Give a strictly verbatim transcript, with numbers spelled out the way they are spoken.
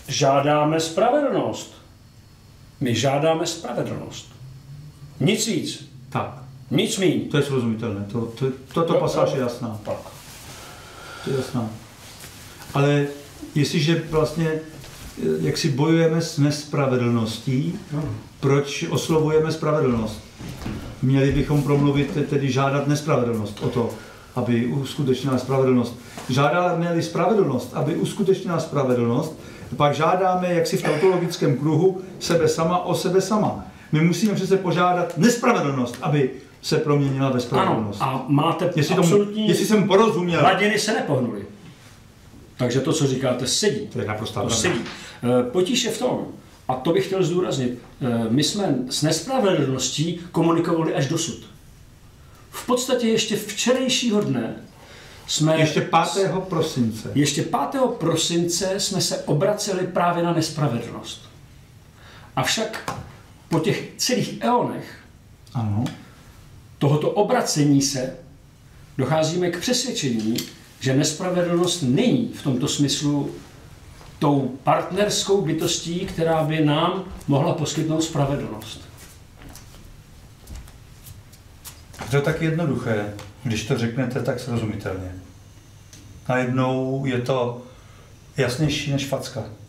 žádáme spravedlnost. My žádáme spravedlnost. Nic víc. Tak. Nic míň. To je srozumitelné. To, to, toto to, pasáž je jasná. Tak. To je jasná. Ale jestliže vlastně jak si bojujeme s nespravedlností, no. Proč oslovujeme spravedlnost? Měli bychom promluvit, tedy žádat nespravedlnost o to, aby uskutečnila spravedlnost. Žádáme-li spravedlnost, aby uskutečnila spravedlnost, pak žádáme jaksi v tautologickém kruhu sebe sama o sebe sama. My musíme přece požádat nespravedlnost, aby se proměnila ve spravedlnost. Ano, a máte jestli absolutní... Tomu, jestli jsem porozuměl. Hladiny se nepohnuly. Takže to, co říkáte, sedí. To je naprosto to sedí. Potíž je v tom, a to bych chtěl zdůraznit, my jsme s nespravedlností komunikovali až dosud. V podstatě ještě včerejšího dne jsme... Ještě pátého prosince. Ještě pátého prosince jsme se obraceli právě na nespravedlnost. Avšak po těch celých eonech ano. tohoto obracení se docházíme k přesvědčení, že nespravedlnost není v tomto smyslu tou partnerskou bytostí, která by nám mohla poskytnout spravedlnost. To je tak jednoduché, když to řeknete tak srozumitelně. Najednou je to jasnější než facka.